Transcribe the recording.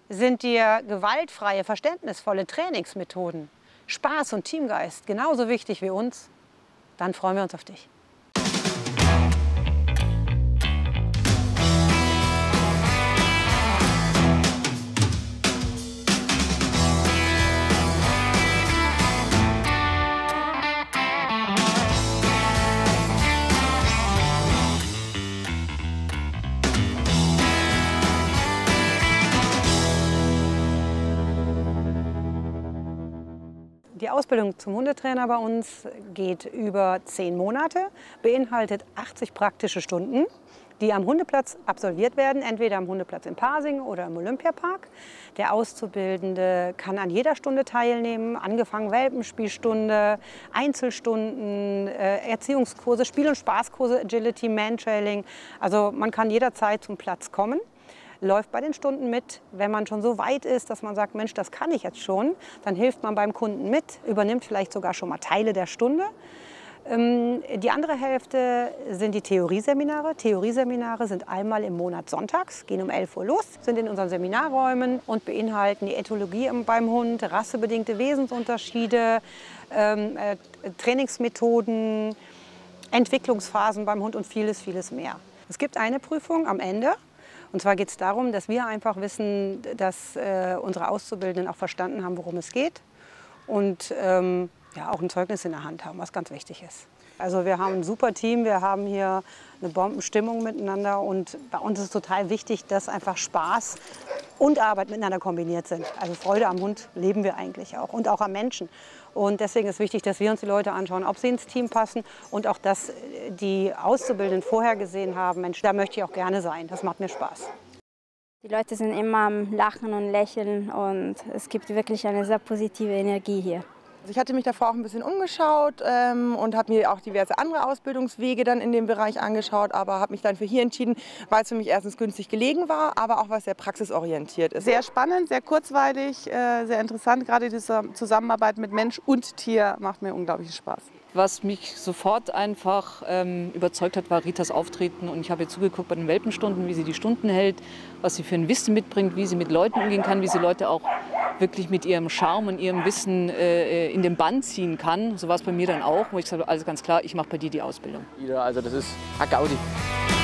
Sind dir gewaltfreie, verständnisvolle Trainingsmethoden, Spaß und Teamgeist genauso wichtig wie uns? Dann freuen wir uns auf dich. Die Ausbildung zum Hundetrainer bei uns geht über 10 Monate, beinhaltet 80 praktische Stunden, die am Hundeplatz absolviert werden, entweder am Hundeplatz in Pasing oder im Olympiapark. Der Auszubildende kann an jeder Stunde teilnehmen, angefangen Welpenspielstunde, Einzelstunden, Erziehungskurse, Spiel- und Spaßkurse, Agility, Mantrailing. Also man kann jederzeit zum Platz kommen. Läuft bei den Stunden mit. Wenn man schon so weit ist, dass man sagt, Mensch, das kann ich jetzt schon, dann hilft man beim Kunden mit, übernimmt vielleicht sogar schon mal Teile der Stunde. Die andere Hälfte sind die Theorieseminare. Theorieseminare sind einmal im Monat sonntags, gehen um 11 Uhr los, sind in unseren Seminarräumen und beinhalten die Ethologie beim Hund, rassebedingte Wesensunterschiede, Trainingsmethoden, Entwicklungsphasen beim Hund und vieles, vieles mehr. Es gibt eine Prüfung am Ende. Und zwar geht es darum, dass wir einfach wissen, dass unsere Auszubildenden auch verstanden haben, worum es geht und ja, auch ein Zeugnis in der Hand haben, was ganz wichtig ist. Also wir haben ein super Team, wir haben hier eine Bombenstimmung miteinander und bei uns ist total wichtig, dass einfach Spaß und Arbeit miteinander kombiniert sind. Also Freude am Hund leben wir eigentlich auch und auch am Menschen. Und deswegen ist wichtig, dass wir uns die Leute anschauen, ob sie ins Team passen und auch, dass die Auszubildenden vorher gesehen haben, Mensch, da möchte ich auch gerne sein, das macht mir Spaß. Die Leute sind immer am Lachen und Lächeln und es gibt wirklich eine sehr positive Energie hier. Ich hatte mich davor auch ein bisschen umgeschaut und habe mir auch diverse andere Ausbildungswege dann in dem Bereich angeschaut, aber habe mich dann für hier entschieden, weil es für mich erstens günstig gelegen war, aber auch was sehr praxisorientiert ist. Sehr spannend, sehr kurzweilig, sehr interessant. Gerade diese Zusammenarbeit mit Mensch und Tier macht mir unglaublich Spaß. Was mich sofort einfach überzeugt hat, war Ritas Auftreten. Und ich habe ihr zugeguckt bei den Welpenstunden, wie sie die Stunden hält, was sie für ein Wissen mitbringt, wie sie mit Leuten umgehen kann, wie sie Leute auch wirklich mit ihrem Charme und ihrem Wissen in den Bann ziehen kann. So war es bei mir dann auch, wo ich gesagt habe, alles ganz klar, ich mache bei dir die Ausbildung. Also das ist ein Gaudi.